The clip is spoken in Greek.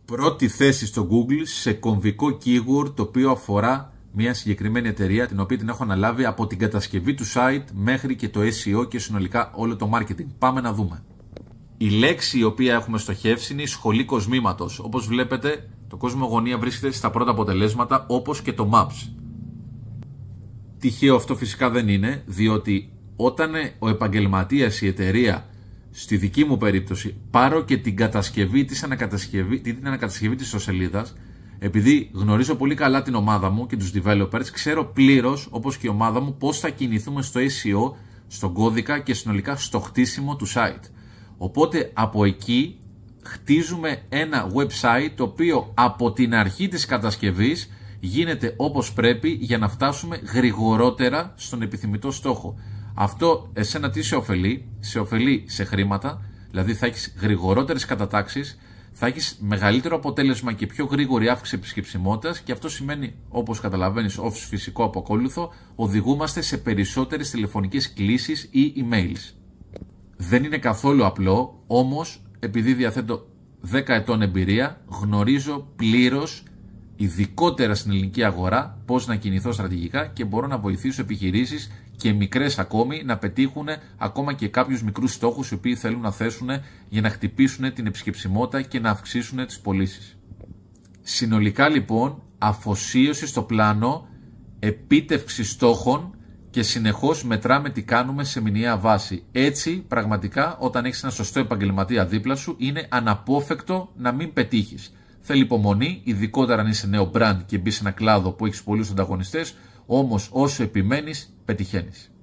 Πρώτη θέση στο Google σε κομβικό keyword το οποίο αφορά μια συγκεκριμένη εταιρεία την οποία την έχω αναλάβει από την κατασκευή του site μέχρι και το SEO και συνολικά όλο το marketing. Πάμε να δούμε. Η λέξη η οποία έχουμε στοχεύσει είναι η σχολή κοσμήματος. Όπως βλέπετε, το κοσμογωνία βρίσκεται στα πρώτα αποτελέσματα όπως και το Maps. Τυχαίο αυτό φυσικά δεν είναι, διότι όταν ο επαγγελματίας, η εταιρεία, στη δική μου περίπτωση, πάρω και την κατασκευή της ανακατασκευή της ιστοσελίδας, επειδή γνωρίζω πολύ καλά την ομάδα μου και τους developers, ξέρω πλήρως, όπως και η ομάδα μου, πώς θα κινηθούμε στο SEO, στον κώδικα και συνολικά στο χτίσιμο του site. Οπότε από εκεί χτίζουμε ένα website το οποίο από την αρχή της κατασκευής γίνεται όπως πρέπει για να φτάσουμε γρηγορότερα στον επιθυμητό στόχο. Αυτό εσένα τι σε ωφελεί? Σε ωφελεί σε χρήματα, δηλαδή θα έχεις γρηγορότερες κατατάξεις, θα έχεις μεγαλύτερο αποτέλεσμα και πιο γρήγορη αύξηση επισκεψιμότητας και αυτό σημαίνει, όπως καταλαβαίνεις, ως φυσικό αποκόλουθο, οδηγούμαστε σε περισσότερες τηλεφωνικές κλήσεις ή emails. Δεν είναι καθόλου απλό, όμως επειδή διαθέτω 10 ετών εμπειρία, γνωρίζω πλήρως, ειδικότερα στην ελληνική αγορά, πώς να κινηθώ στρατηγικά και μπορώ να βοηθήσω επιχειρήσεις και μικρές ακόμη να πετύχουν ακόμα και κάποιους μικρούς στόχους οι οποίοι θέλουν να θέσουν για να χτυπήσουν την επισκεψιμότητα και να αυξήσουν τις πωλήσεις. Συνολικά λοιπόν, αφοσίωση στο πλάνο, επίτευξη στόχων και συνεχώς μετράμε τι κάνουμε σε μηνιαία βάση. Έτσι, πραγματικά, όταν έχεις ένα σωστό επαγγελματία δίπλα σου, είναι αναπόφευκτο να μην πετύχεις. Θέλει υπομονή, ειδικότερα αν είσαι νέο brand και μπει σε ένα κλάδο που έχεις πολλούς ανταγωνιστές, όμως όσο επιμένεις, πετυχαίνεις.